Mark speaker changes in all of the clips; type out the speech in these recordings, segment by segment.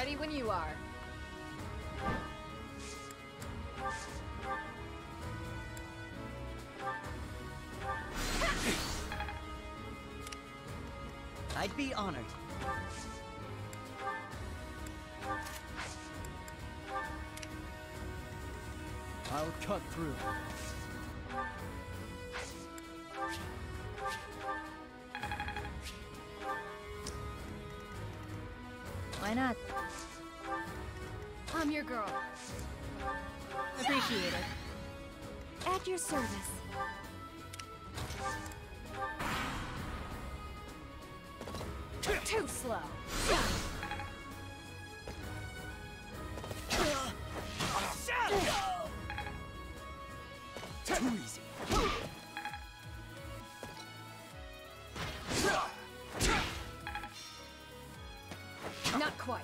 Speaker 1: Ready when you are.
Speaker 2: I'd be honored. I'll cut through.
Speaker 3: Why not?
Speaker 1: I'm your girl.
Speaker 3: Appreciate it.
Speaker 1: At your service. Too slow.
Speaker 2: Too easy.
Speaker 1: Not quite.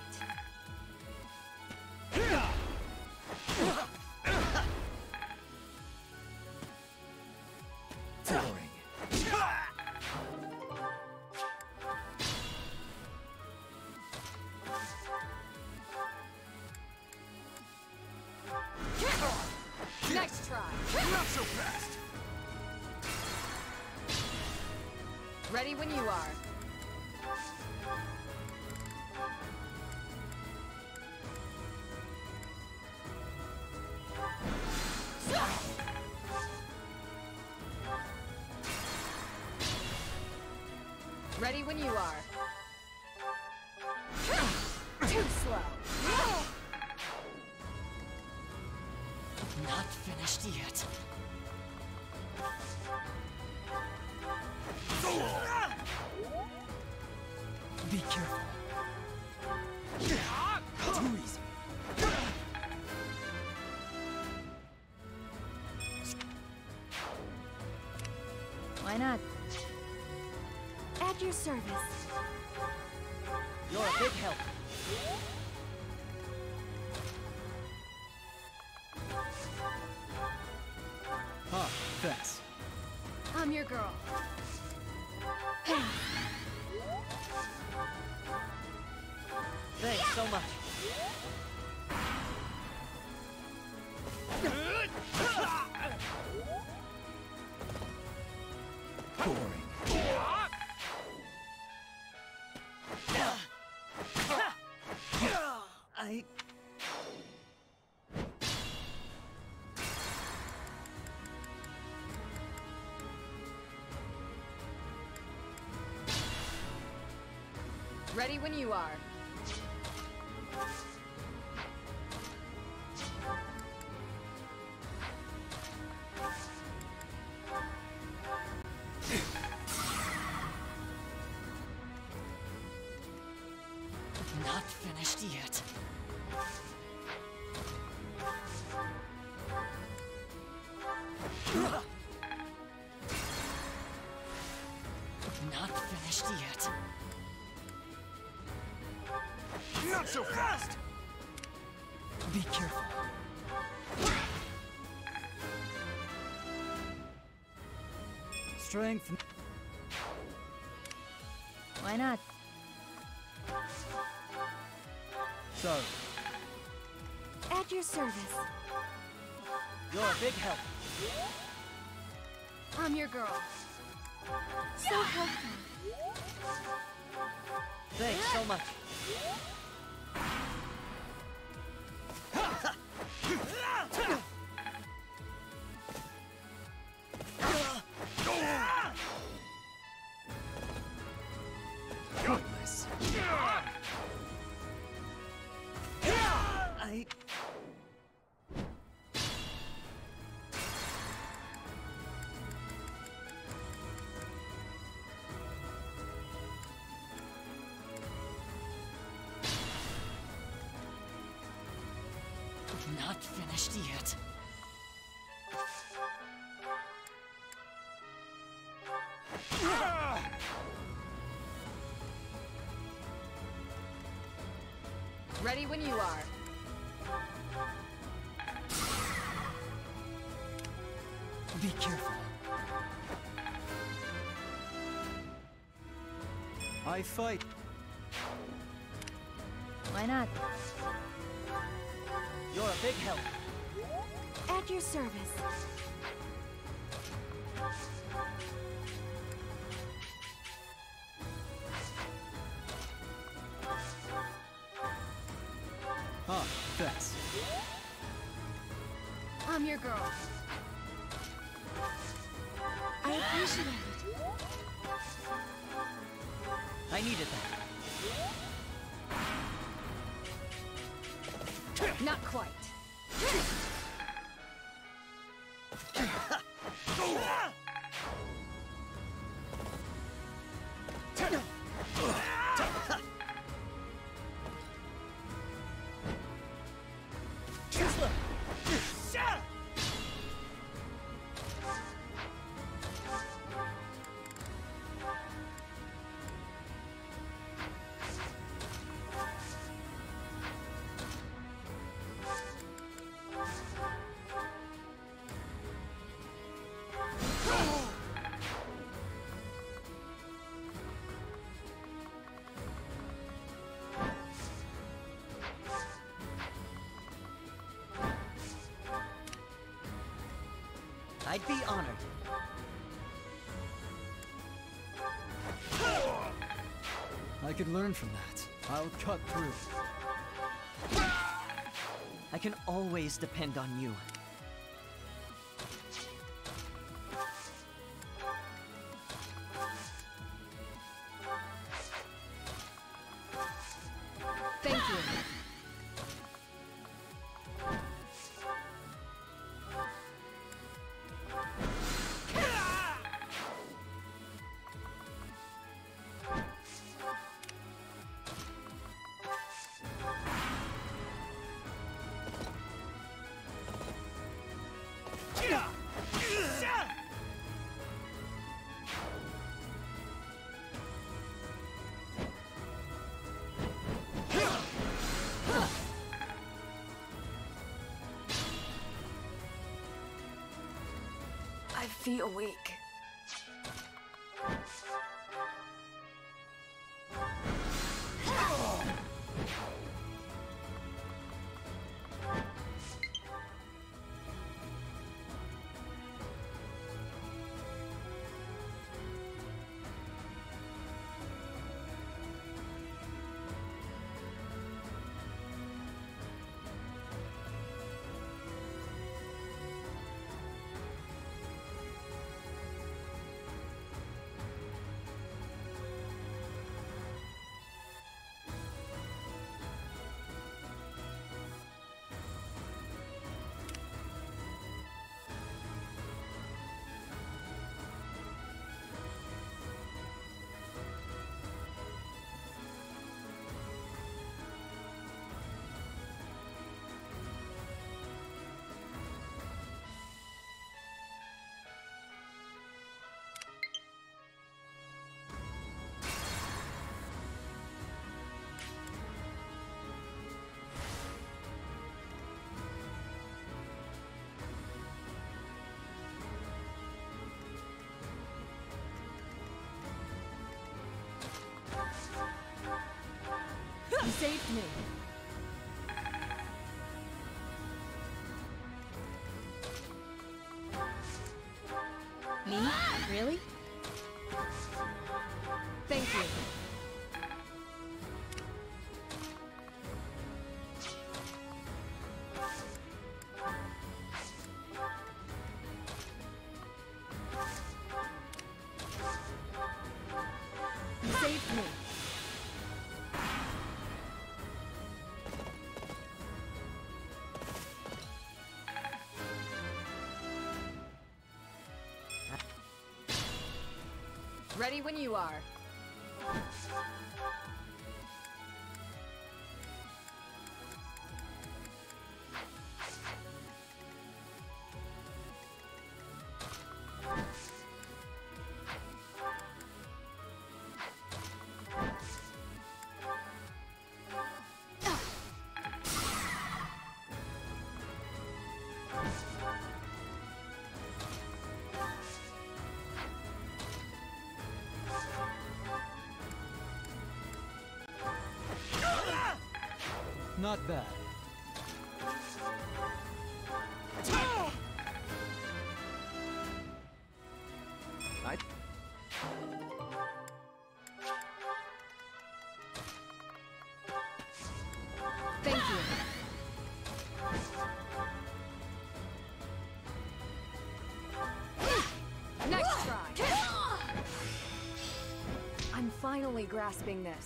Speaker 2: Boring.
Speaker 1: Nice try.
Speaker 2: Not so fast.
Speaker 1: Ready when you are. Ready when you are. Too slow.
Speaker 2: Not finished yet. Be careful. Too easy.
Speaker 3: Why not?
Speaker 1: At your service.
Speaker 2: You're a big help. Huh, thanks.
Speaker 1: I'm your girl.
Speaker 2: Thanks so much. Boring. I...
Speaker 1: Ready when you are.
Speaker 2: Not finished yet. Not finished yet. Not so fast! Be careful. Strength.
Speaker 3: Why not?
Speaker 2: Sorry.
Speaker 1: At your service.
Speaker 2: You're a big help.
Speaker 1: I'm your girl. So helpful.
Speaker 2: Thanks so much. Goodness. I... Not finished yet.
Speaker 1: Ready when you are.
Speaker 2: Be careful. I fight.
Speaker 3: Why not?
Speaker 2: You're a big help.
Speaker 1: At your service.
Speaker 4: Ah, thanks.
Speaker 1: I'm your girl. I appreciate it.
Speaker 2: I needed that.
Speaker 1: Not quite.
Speaker 2: I'd be honored.
Speaker 4: I could learn from that. I'll cut through.
Speaker 2: I can always depend on you.
Speaker 1: Thank you. I feel weak. You saved me.
Speaker 3: Me? Really?
Speaker 1: Thank you. You saved me. Ready when you are.
Speaker 4: Not bad.
Speaker 2: I...
Speaker 1: Thank you. Next try. I'm finally grasping this.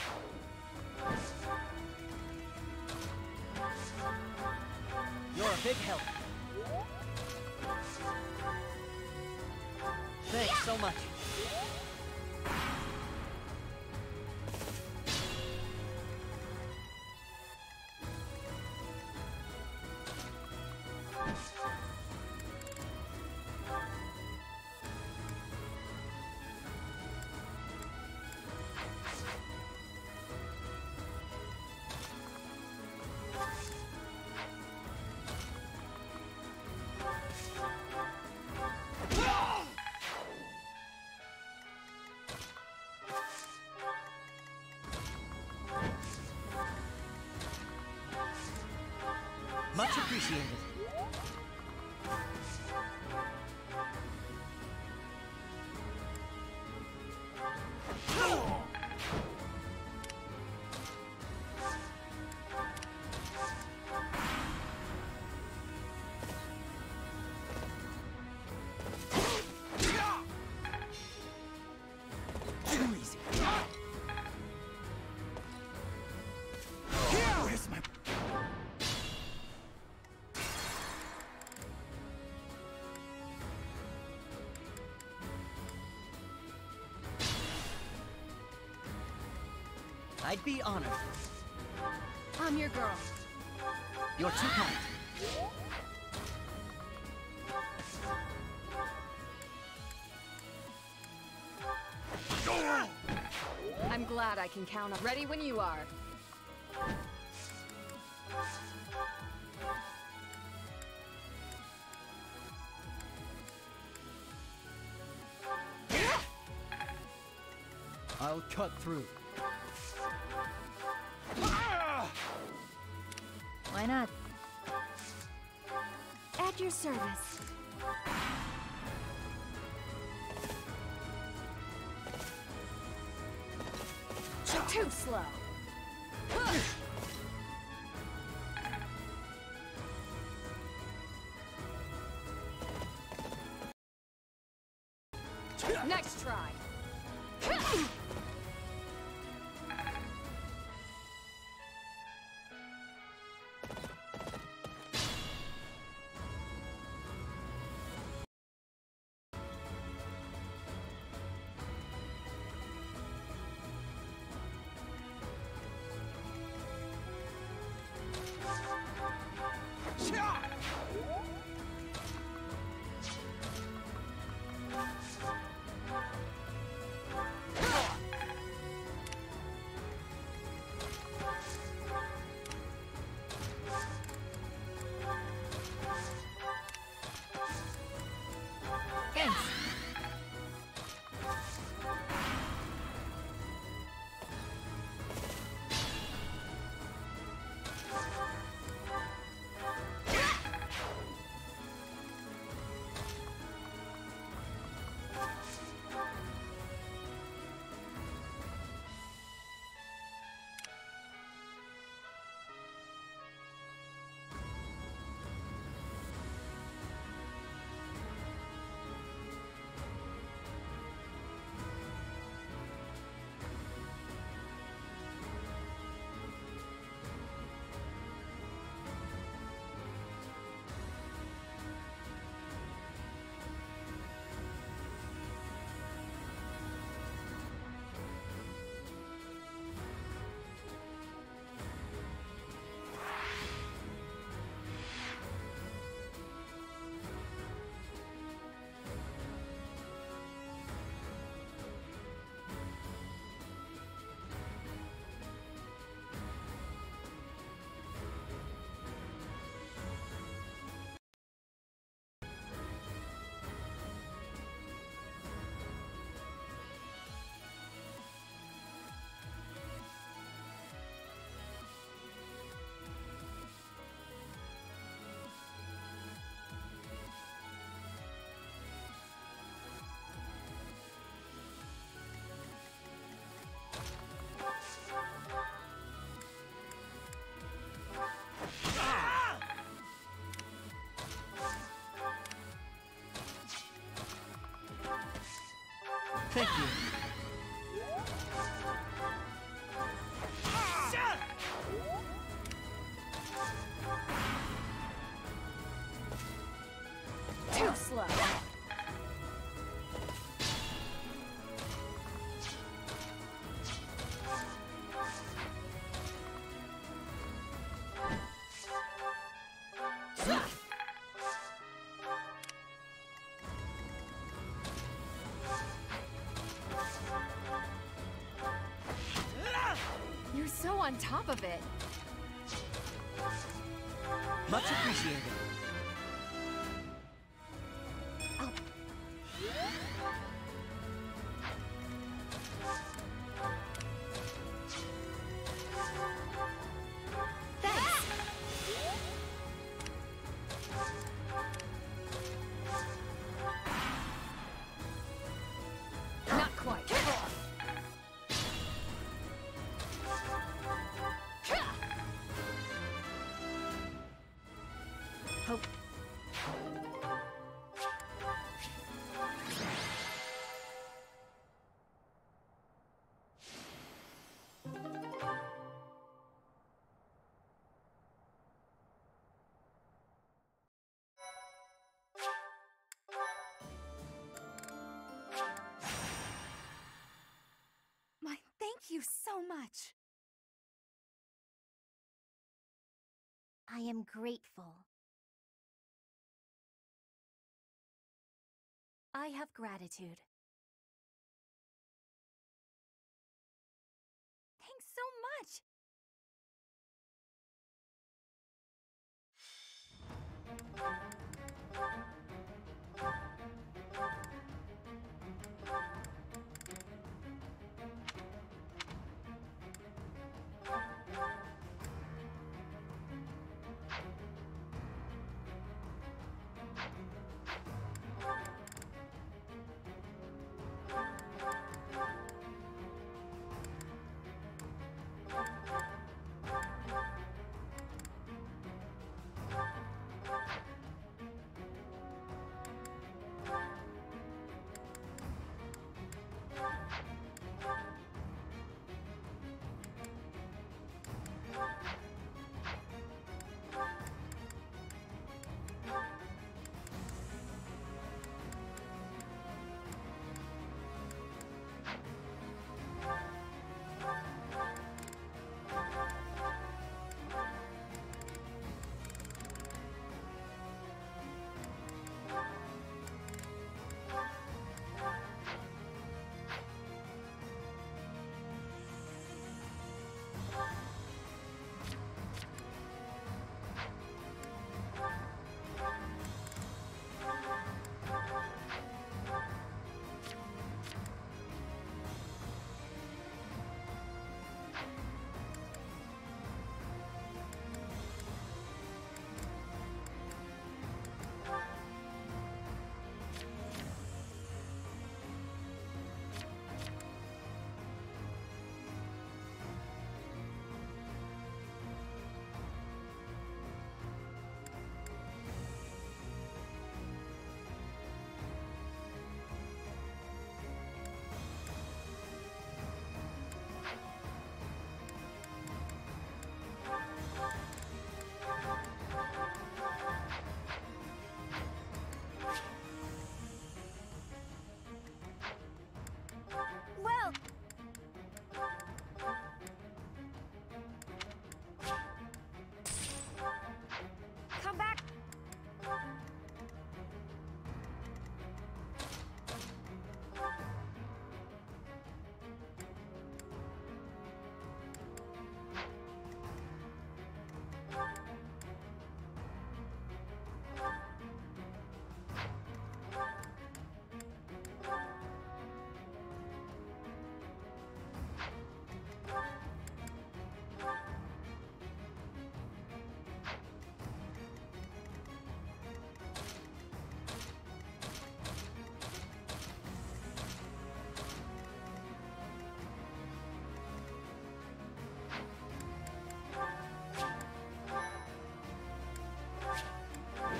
Speaker 2: You're a big help. Thanks so much. Much appreciated. Too easy. Where's my... I'd be honored.
Speaker 1: I'm your girl.
Speaker 2: You're too kind.
Speaker 1: I'm glad I can count on. Ready when you are.
Speaker 4: I'll cut through.
Speaker 3: Why not?
Speaker 1: At your service. Too slow. Next try.
Speaker 3: Thanks.
Speaker 2: Thank you.
Speaker 1: Too slow. You're so on top of it.
Speaker 2: Much appreciated.
Speaker 1: Not quite. Hope.
Speaker 5: Thank you so much. I am grateful. I have gratitude. Thanks so much.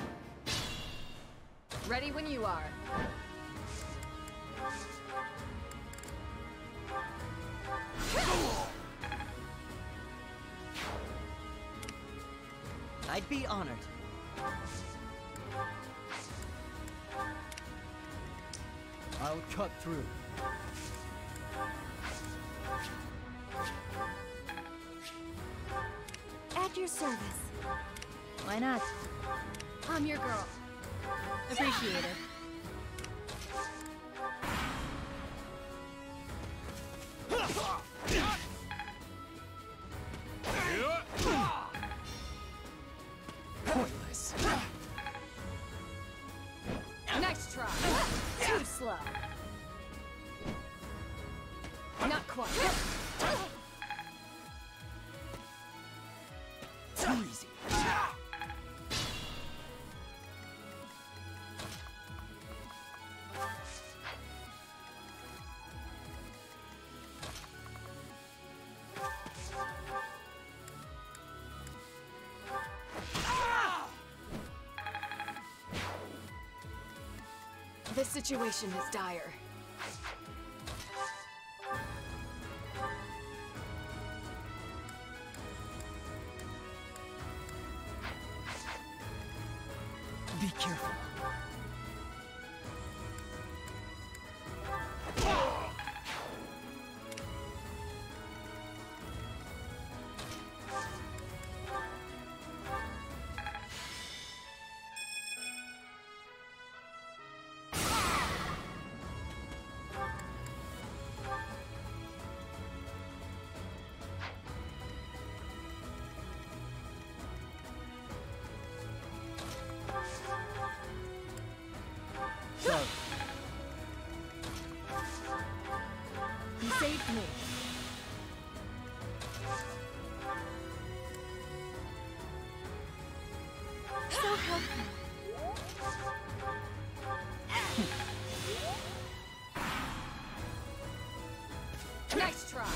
Speaker 1: Ready when you are.
Speaker 2: I'd be honored.
Speaker 4: I'll cut through.
Speaker 5: At your service.
Speaker 3: Why not?
Speaker 1: I'm your girl.
Speaker 3: Appreciate it.
Speaker 4: Pointless.
Speaker 1: Next try.
Speaker 3: Too slow.
Speaker 1: Not quite.
Speaker 4: Too easy.
Speaker 1: This situation is dire.
Speaker 4: Be careful. Sorry.
Speaker 1: You saved me.
Speaker 5: So helpful.
Speaker 1: Next try.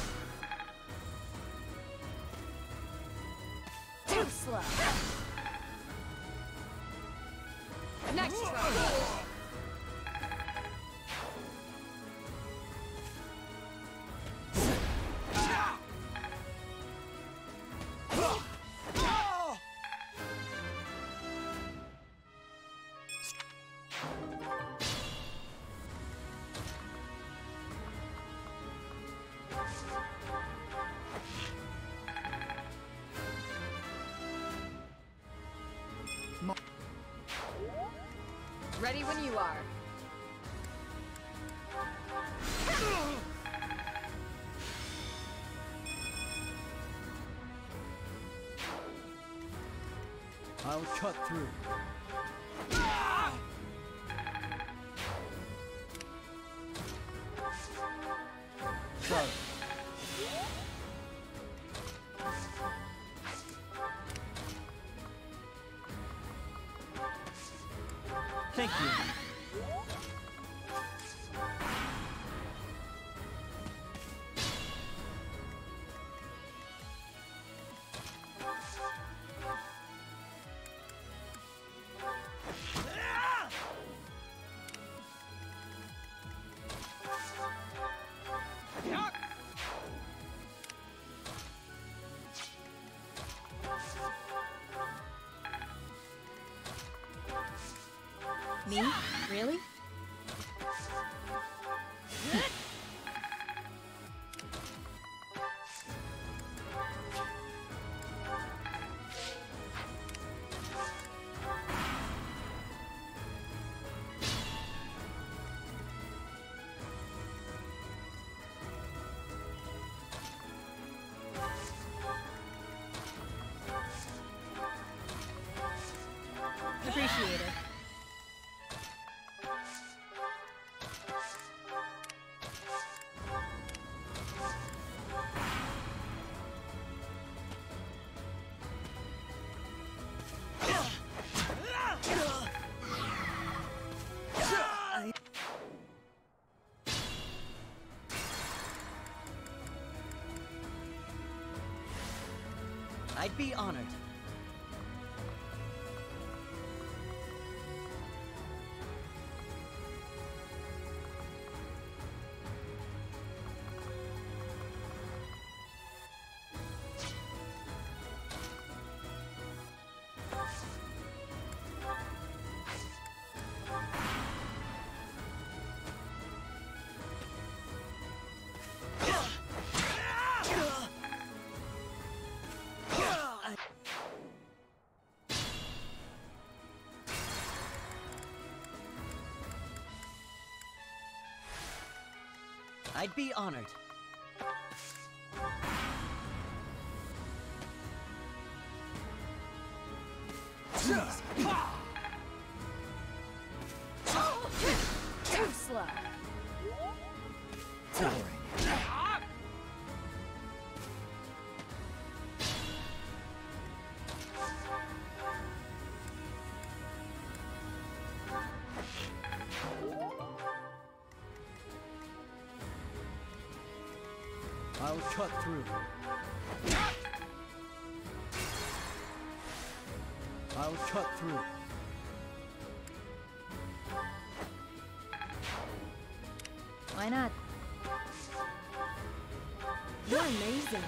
Speaker 3: Too slow.
Speaker 1: Next try. Ready when you are.
Speaker 4: I'll cut through. Sorry.
Speaker 2: Thank you.
Speaker 3: Me? Really? Appreciate it.
Speaker 2: I'd be honored. I'd be honored.
Speaker 3: Too slow.
Speaker 4: I'll cut through. I'll cut through.
Speaker 3: Why not? You're amazing.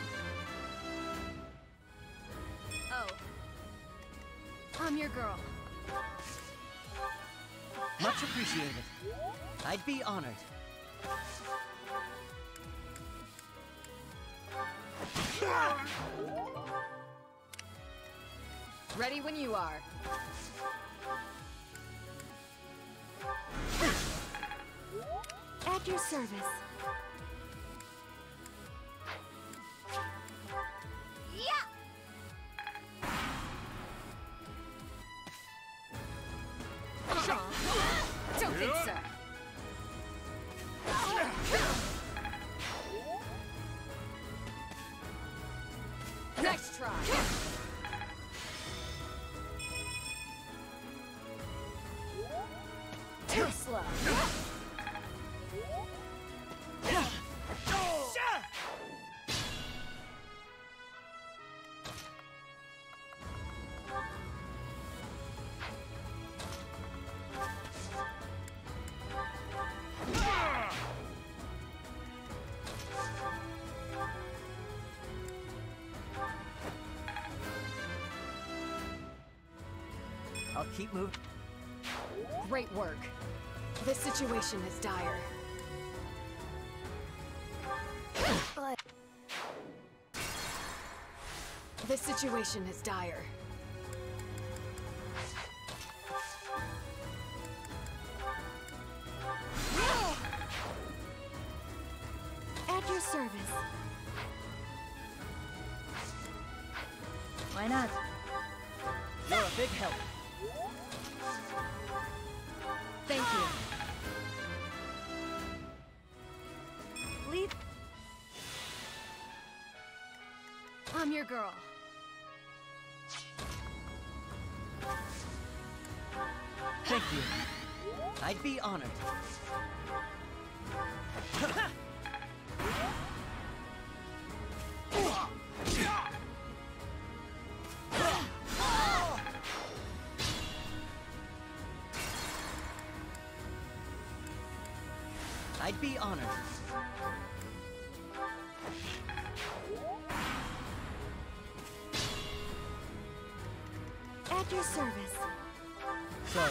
Speaker 1: Oh. I'm your girl.
Speaker 2: Much appreciated. I'd be honored.
Speaker 1: Ready when you are.
Speaker 5: At your service.
Speaker 1: Don't think so. Nice try.
Speaker 3: Too slow.
Speaker 2: I'll keep moving.
Speaker 1: Great work. This situation is dire.
Speaker 5: But
Speaker 1: This situation is dire.
Speaker 5: at your service.
Speaker 3: Why not?
Speaker 2: You're a big help.
Speaker 1: Thank you.
Speaker 5: Leave.
Speaker 1: I'm your girl.
Speaker 2: Thank you. I'd be honored. I'd be honored.
Speaker 5: At your service.
Speaker 2: Sorry.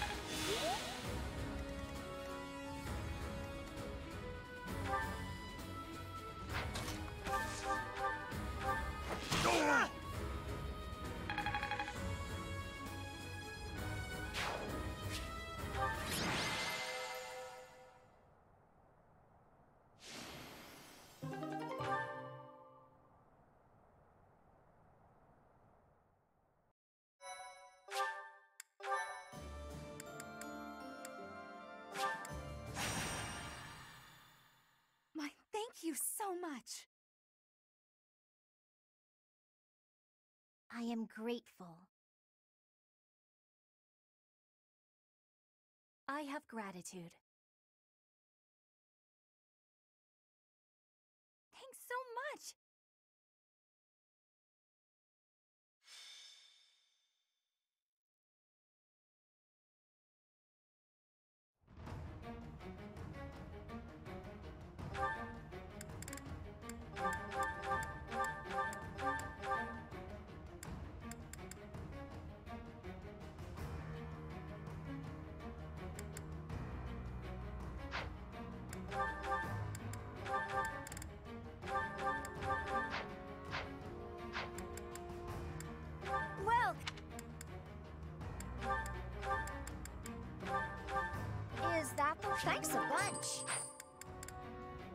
Speaker 5: Thank you so much. I am grateful. I have gratitude. Thanks so much. Well, is that the thanks a bunch?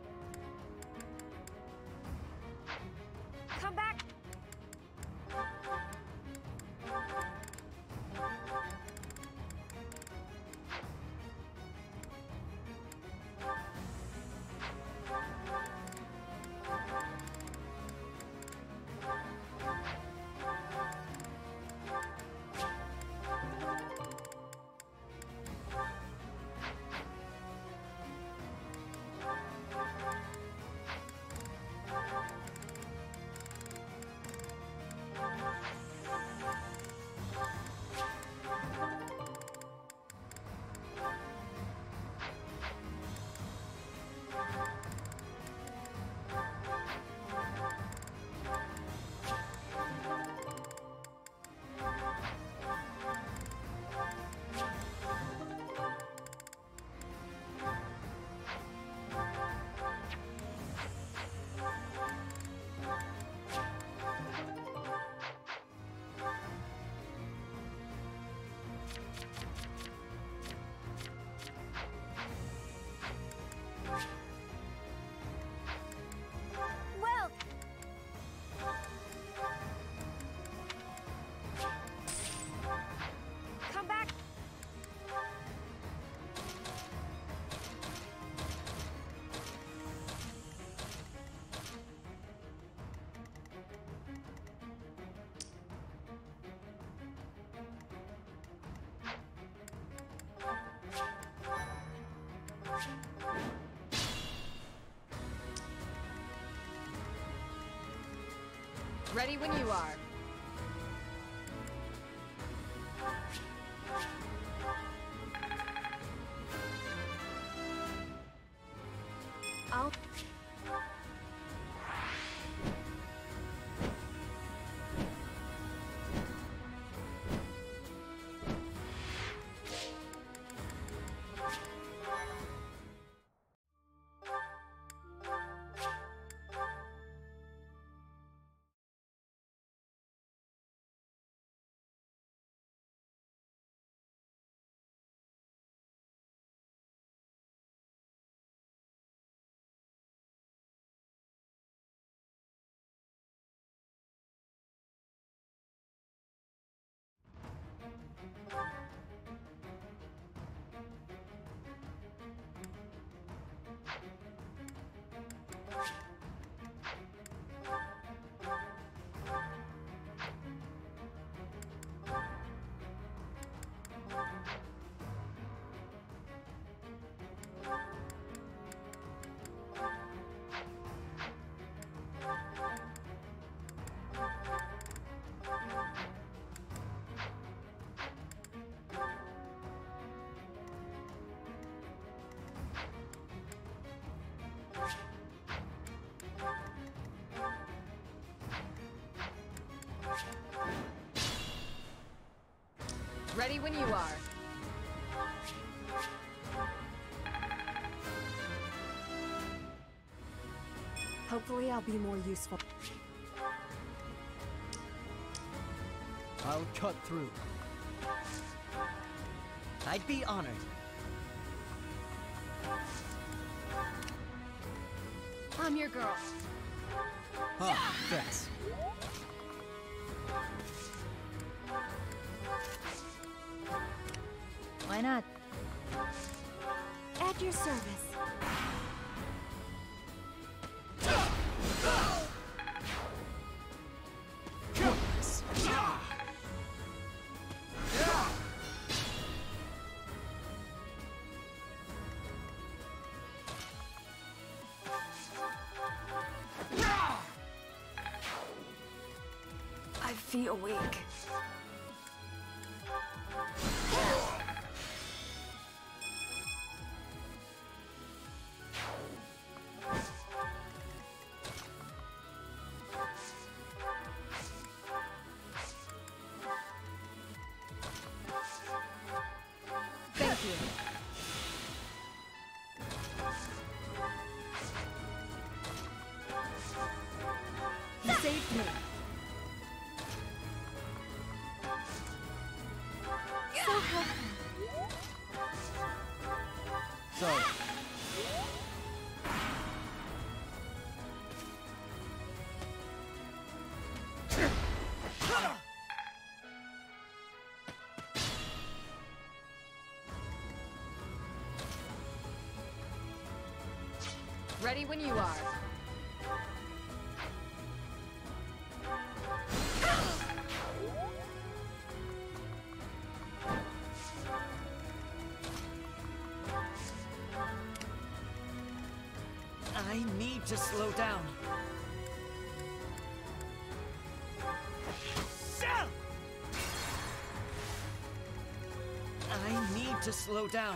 Speaker 1: Ready when you are.
Speaker 3: I'll...
Speaker 1: Ready when you are.
Speaker 3: Hopefully I'll be more useful.
Speaker 4: I'll cut through.
Speaker 2: I'd be honored.
Speaker 3: I'm your girl.
Speaker 4: Ah, thanks.
Speaker 3: Why not? At your service. I feel weak.
Speaker 1: Thank you.
Speaker 3: You saved me. So helpful.
Speaker 4: Sorry.
Speaker 1: Ready when you are.
Speaker 2: I need to slow down. I need to slow down.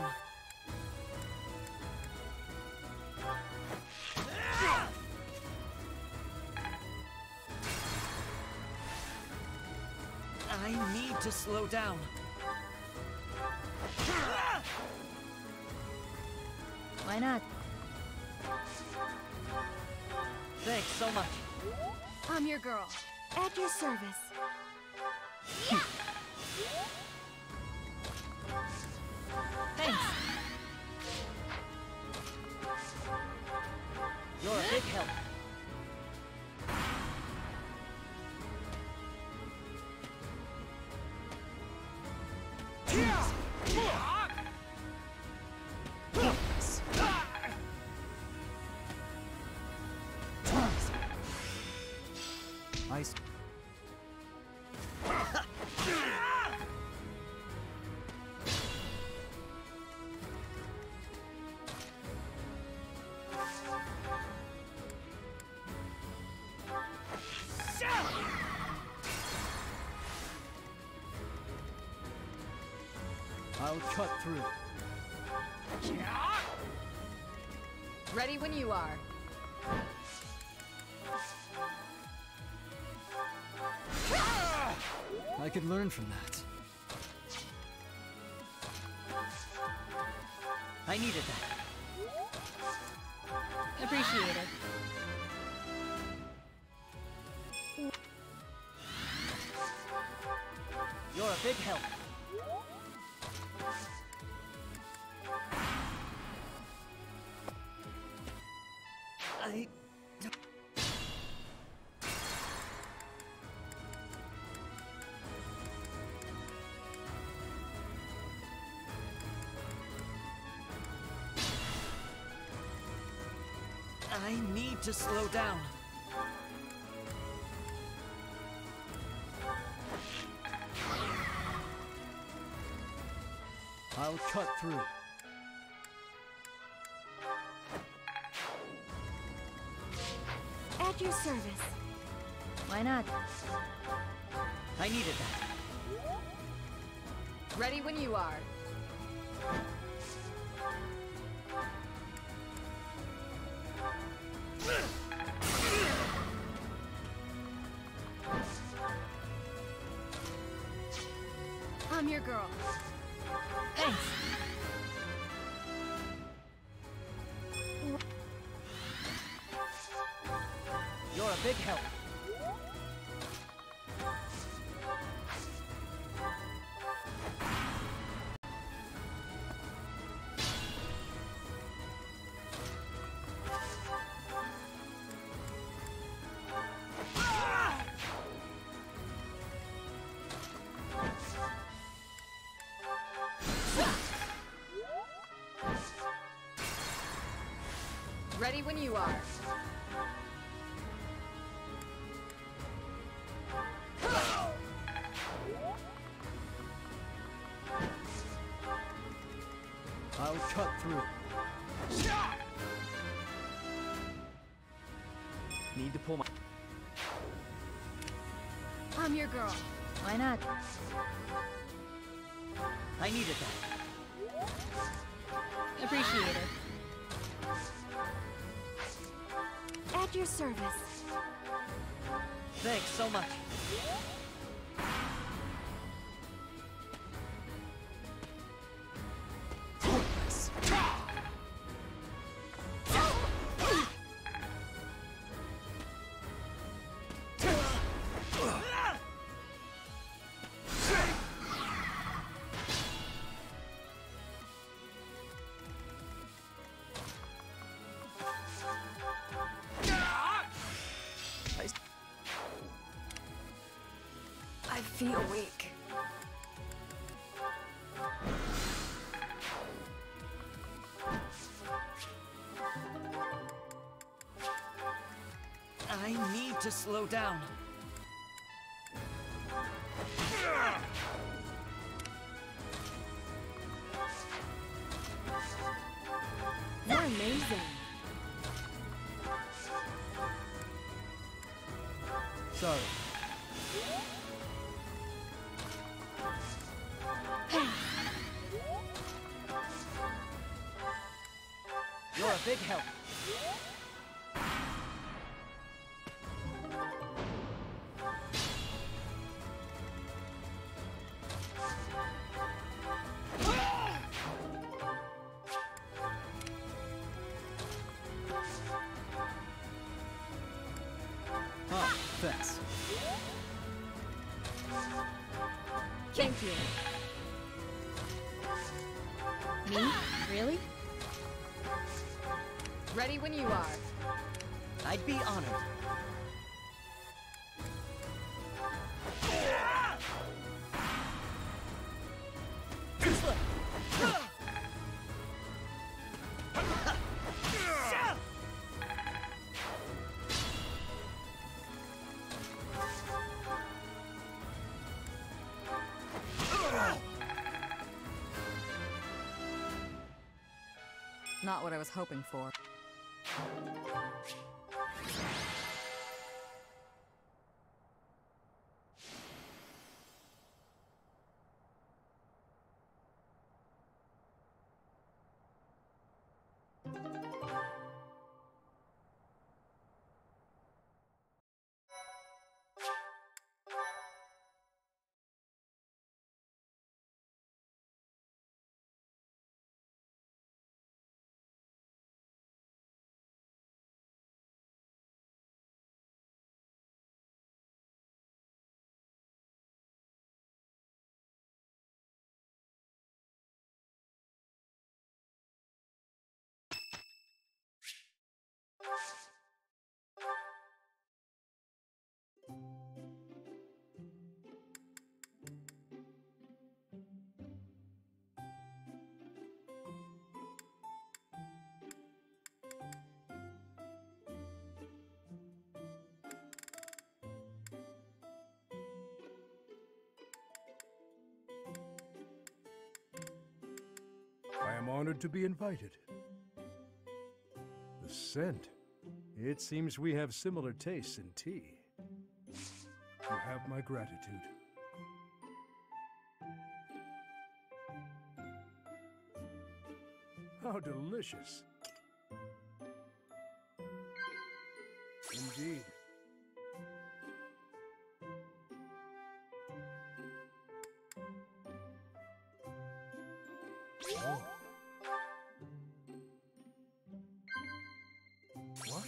Speaker 2: I need to slow down.
Speaker 3: Why not?
Speaker 2: Thanks so much.
Speaker 3: I'm your girl. At your service.
Speaker 2: Thanks. You're a big help.
Speaker 4: Ice. I'll cut through.
Speaker 1: Ready when you are.
Speaker 4: I could learn from that.
Speaker 2: I needed that.
Speaker 3: Appreciate it.
Speaker 2: You're a big help. I need to slow down.
Speaker 4: I'll cut through.
Speaker 3: At your service. Why not?
Speaker 2: I needed that.
Speaker 1: Ready when you are.
Speaker 3: I'm your girl.
Speaker 2: Thanks. You're a big help.
Speaker 1: Ready when you are.
Speaker 4: I'll cut through.
Speaker 2: Need to pull my...
Speaker 3: I'm your girl. Why not?
Speaker 2: I needed that.
Speaker 3: Appreciate it. At your service.
Speaker 2: Thanks so much.
Speaker 1: I feel weak.
Speaker 2: I need to slow down.
Speaker 3: You're amazing.
Speaker 4: Sorry.
Speaker 2: You're a big help.
Speaker 4: Oh, thanks.
Speaker 3: Thank you. Me? Really?
Speaker 1: Ready when you are.
Speaker 2: I'd be honored.
Speaker 1: Not what I was hoping for.
Speaker 6: I am honored to be invited. The scent. It seems we have similar tastes in tea. You have my gratitude. How delicious. Indeed. Oh. What?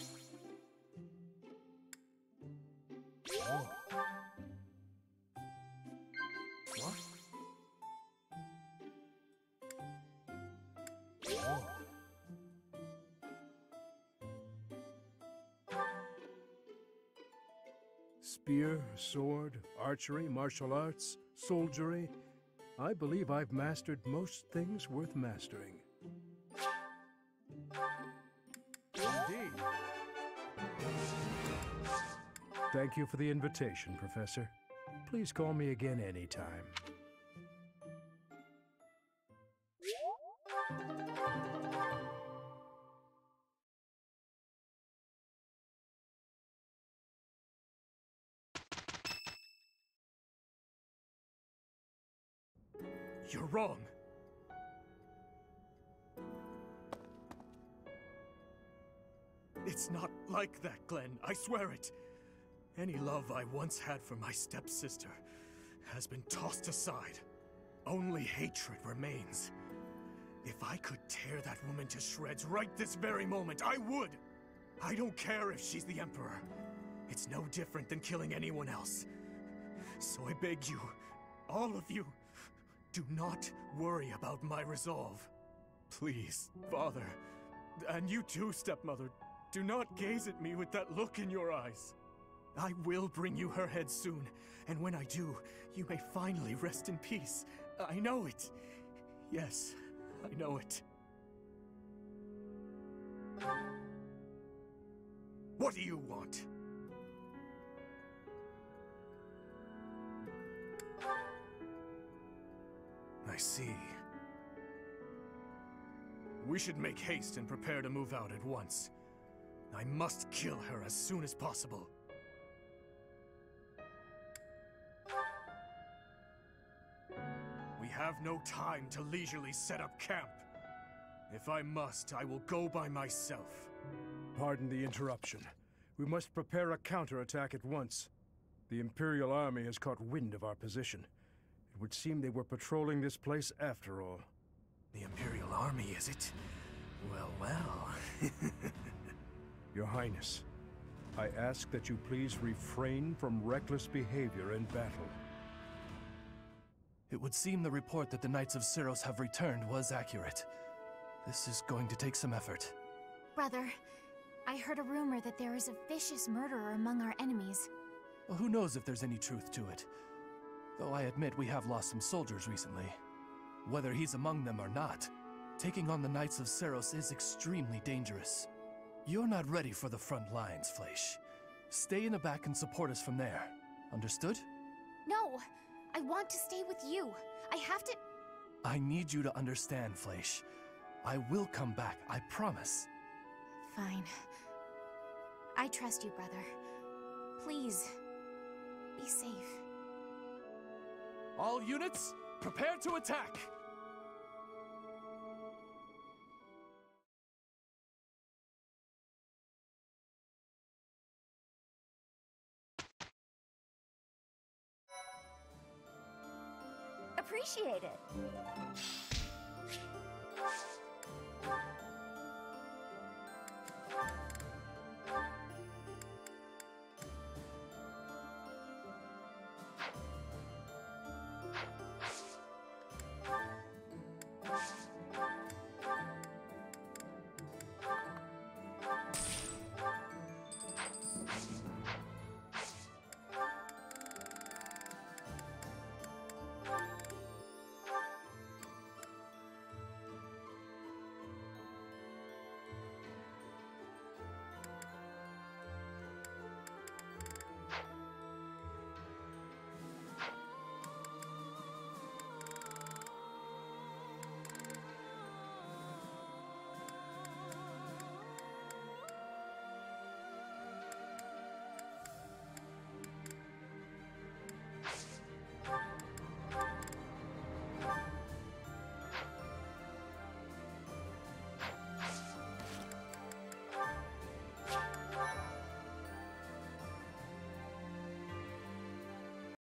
Speaker 6: Oh. What? Oh. Spear, sword, archery, martial arts, soldiery. I believe I've mastered most things worth mastering. Indeed. Thank you for the invitation, Professor. Please call me again anytime.
Speaker 7: You're wrong. It's not like that, Glenn. I swear it. Any love I once had for my stepsister has been tossed aside. Only hatred remains. If I could tear that woman to shreds right this very moment, I would! I don't care if she's the Emperor. It's no different than killing anyone else. So I beg you, all of you, do not worry about my resolve. Please, Father, and you too, Stepmother, do not gaze at me with that look in your eyes. I will bring you her head soon, and when I do, you may finally rest in peace. I know it. Yes, I know it. What do you want? I see. We should make haste and prepare to move out at once. I must kill her as soon as possible. We have no time to leisurely set up camp. If I must, I will go by myself.
Speaker 6: Pardon the interruption. We must prepare a counterattack at once. The Imperial Army has caught wind of our position. It would seem they were patrolling this place after all.
Speaker 7: The Imperial Army, is it? Well, well.
Speaker 6: Your Highness, I ask that you please refrain from reckless behavior in battle.
Speaker 7: It would seem the report that the Knights of Syros have returned was accurate. This is going to take some effort.
Speaker 5: Brother, I heard a rumor that there is a vicious murderer among our enemies.
Speaker 7: Well, who knows if there's any truth to it? Though I admit we have lost some soldiers recently. Whether he's among them or not, taking on the Knights of Syros is extremely dangerous. You're not ready for the front lines, Fleisch. Stay in the back and support us from there. Understood?
Speaker 5: No! I want to stay with you. I have to...
Speaker 7: I need you to understand, Fleisch. I will come back, I promise.
Speaker 5: Fine. I trust you, brother. Please, be safe.
Speaker 7: All units, prepare to attack!
Speaker 5: Appreciate it.